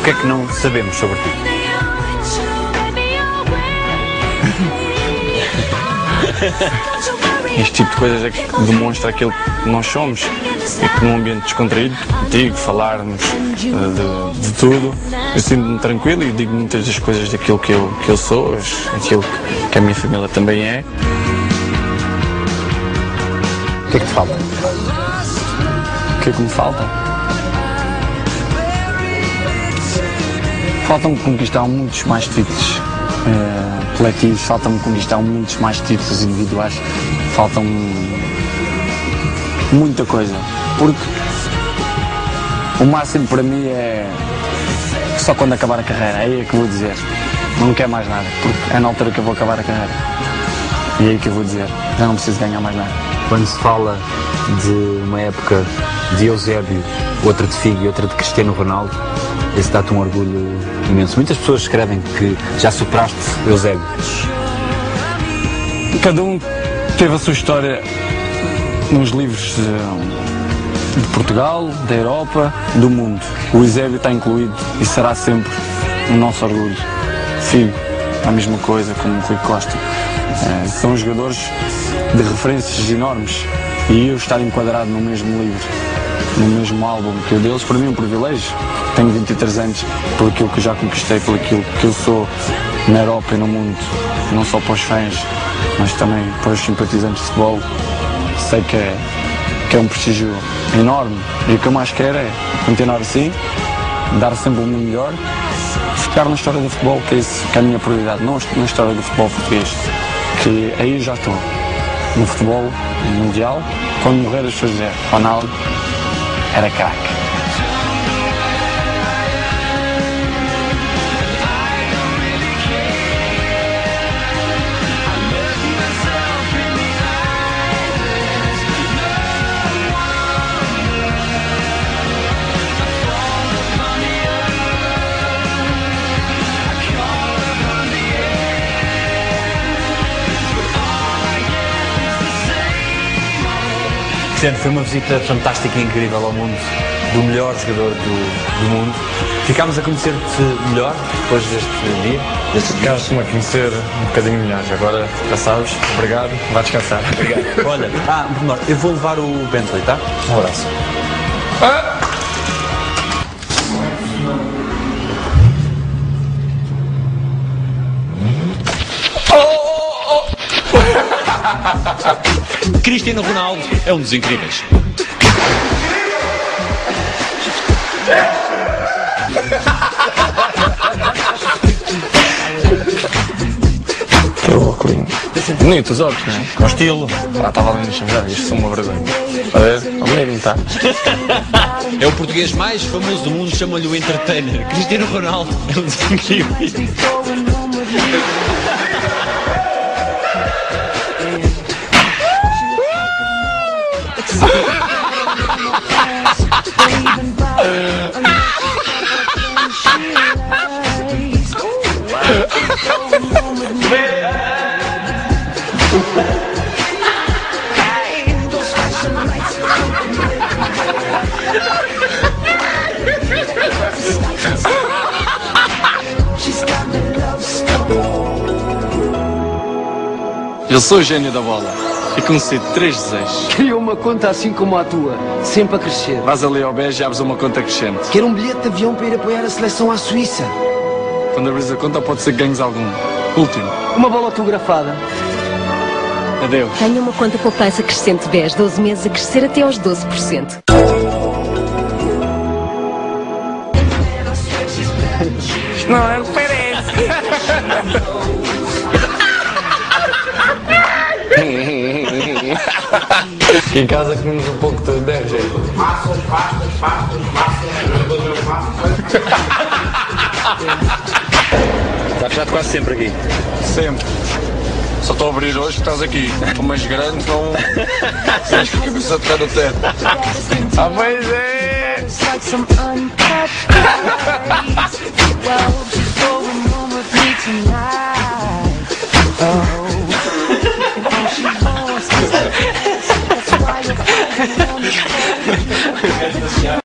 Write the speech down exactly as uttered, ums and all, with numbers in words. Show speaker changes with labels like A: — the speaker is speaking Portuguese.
A: que é que não sabemos sobre ti?
B: Este tipo de coisas é que demonstra aquilo que nós somos e que num ambiente descontraído, contigo, falarmos de, de tudo, eu sinto-me tranquilo e digo muitas das coisas daquilo que eu, que eu sou, aquilo que, que a minha família também é.
A: O que é que te falta?
B: O que é que me falta? Falta-me conquistar muitos mais títulos uh, coletivos, falta-me conquistar muitos mais títulos individuais, falta-me muita coisa, porque o máximo para mim é só quando acabar a carreira, é aí que vou dizer, não quero mais nada, porque é na altura que eu vou acabar a carreira, e é aí que eu vou dizer, já não preciso ganhar mais nada.
A: Quando se fala de uma época de Eusébio, outra de Figo e outra de Cristiano Ronaldo, esse dá-te um orgulho imenso. Muitas pessoas escrevem que já superaste Eusébio.
B: Cada um teve a sua história nos livros de, de Portugal, da Europa, do mundo. O Eusébio está incluído e será sempre o nosso orgulho. Figo, a mesma coisa, como o Rui Costa. É, são jogadores de referências enormes e eu estar enquadrado no mesmo livro, no mesmo álbum que o deles, para mim é um privilégio. Tenho vinte e três anos, por aquilo que já conquistei, por aquilo que eu sou na Europa e no mundo, não só para os fãs, mas também para os simpatizantes de futebol. Sei que é, que é um prestígio enorme e o que eu mais quero é continuar assim, dar sempre o meu melhor, ficar na história do futebol, que é, isso, que é a minha prioridade, não na história do futebol português, que aí já estou, no futebol mundial, quando morrer as pessoas dizem, Ronaldo era craque.
A: Foi uma visita fantástica e incrível ao mundo do melhor jogador do, do mundo. Ficámos a conhecer-te melhor depois deste dia? Deste
B: Ficaste-me a conhecer um bocadinho melhor. Agora já sabes, obrigado, vá descansar.
A: Obrigado. Olha, ah, eu vou levar o Bentley, tá? Um abraço. Ah!
C: Cristiano Ronaldo é um dos incríveis.
B: Que óculos. Bonito os óculos, não é? Com estilo. Ah, estava ali no chaveiro, isto é uma vergonha. A ver? O mesmo está.
C: É o português mais famoso do mundo, chamam-lhe o entertainer. Cristiano Ronaldo é um dos incríveis.
B: Eu sou o gênio da bola e concedo três desejos.
D: Queria uma conta assim como a tua, sempre a crescer.
B: Vais ali ao B E S e abres uma conta crescente.
D: Quero um bilhete de avião para ir apoiar a seleção à Suíça.
B: Quando abres a conta pode ser que ganhes algum. Último.
D: Uma bola autografada.
B: Adeus.
E: Tenha uma conta poupança crescente B E S, doze meses a crescer até aos doze por cento.
B: Não é o que parece. Em casa comemos um pouco de dez jeito.
F: Passas, pastas, pastas, pastas.
A: Está fechado quase sempre aqui.
B: Sempre. Só estou a abrir hoje porque estás aqui. O mais grande não. Tens que a cabeça tocar no teto. Ah, pois é! Oh.